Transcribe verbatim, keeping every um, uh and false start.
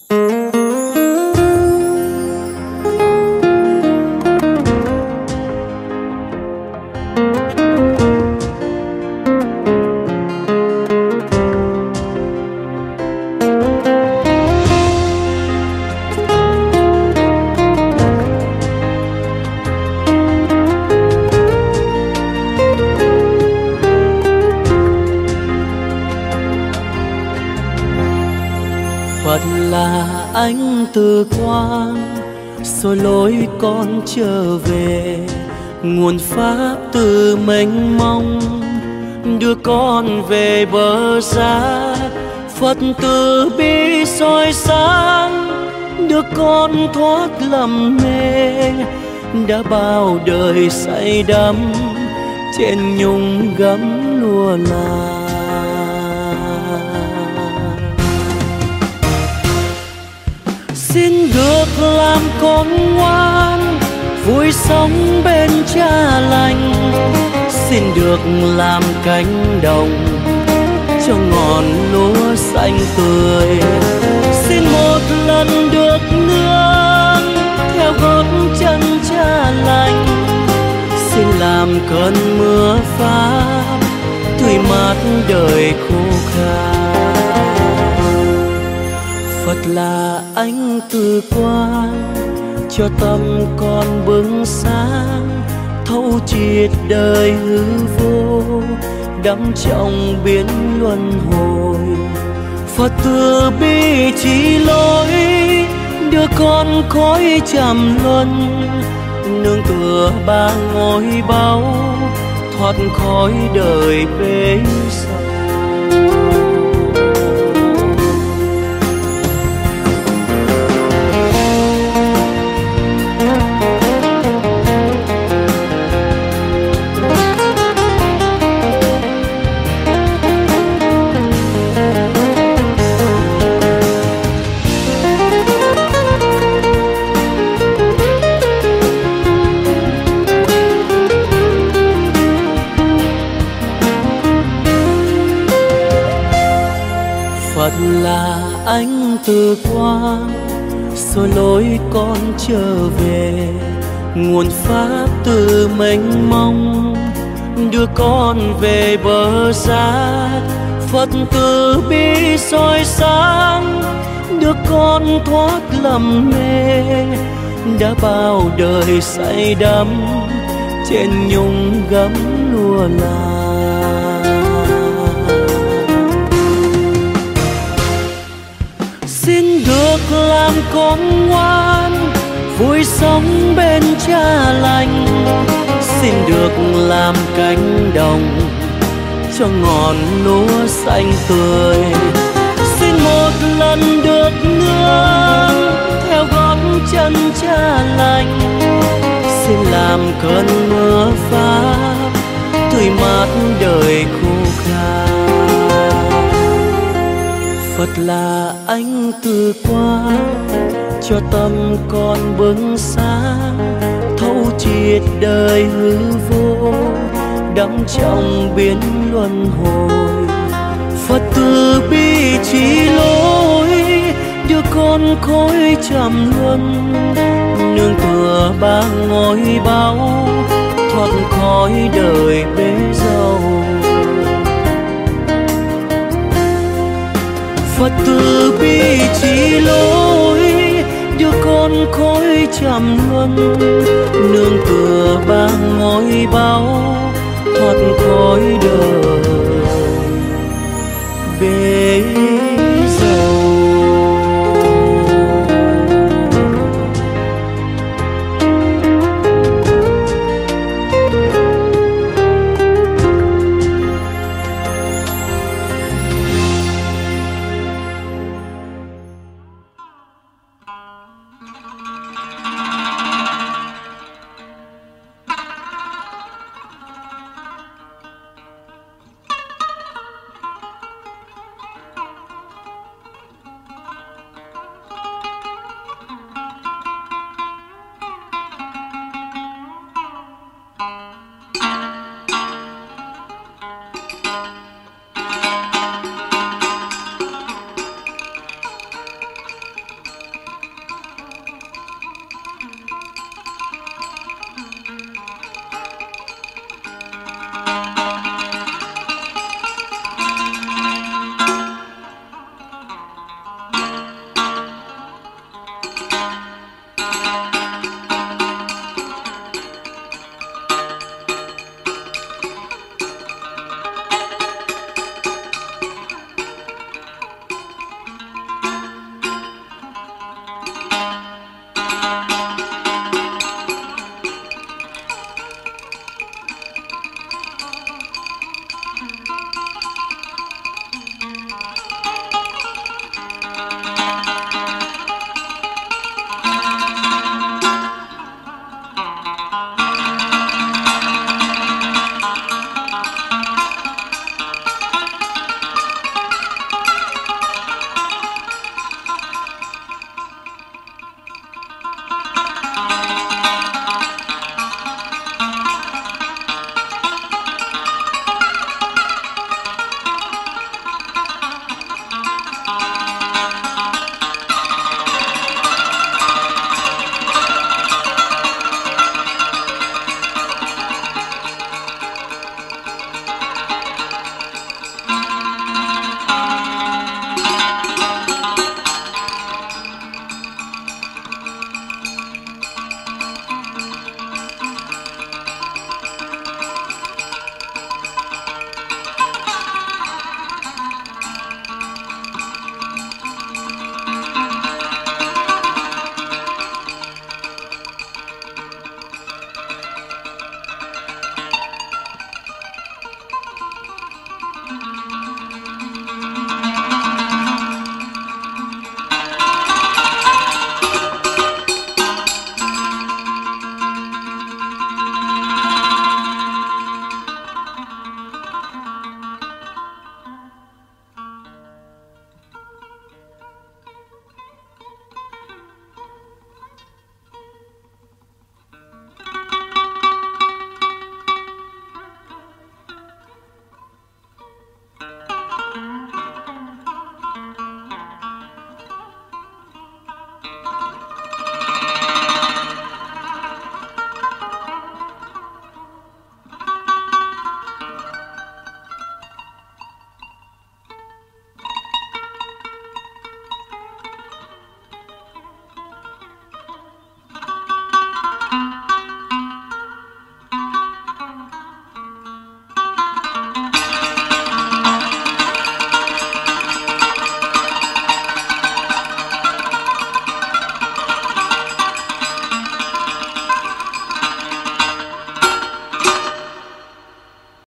Phật là ánh từ quang soi lối con trở về, nguồn pháp từ mênh mông đưa con về bờ giác. Phật từ bi soi sáng đưa con thoát lầm mê, đã bao đời say đắm trên nhung gấm lụa là. Xin được làm con ngoan, vui sống bên cha lành. Xin được làm cánh đồng cho ngọn lúa xanh tươi. Xin một lần được nương theo gót chân cha lành. Xin làm cơn mưa pháp tươi mát đời khô khan. Phật là ánh từ quang cho tâm con bừng sáng, thấu triệt đời hư vô đắm trong biến luân hồi. Phật từ bi chỉ lối đưa con khói trầm luân, nương tựa ba ngôi báu thoát khỏi đời bế sâu. Phật là ánh từ quang soi lối con trở về, nguồn pháp từ mênh mông đưa con về bờ giác. Phật từ bi soi sáng đưa con thoát lầm mê, đã bao đời say đắm trên nhung gấm lụa là. Xin được làm con ngoan, vui sống bên cha lành. Xin được làm cánh đồng cho ngọn lúa xanh tươi. Xin một lần được nương theo gót chân cha lành. Xin làm cơn mưa pháp tươi mát đời khô khan. Phật là ánh từ quang cho tâm con bừng sáng, thấu triệt đời hư vô đắm trong biến luân hồi. Phật từ bi chỉ lối đưa con khói trầm luân, nương tựa ba ngôi báu thoát khỏi đời bế dâu. Phật từ bi chỉ lối đưa con khói trầm luân, nương tựa ba ngôi báu thoát khỏi đời bế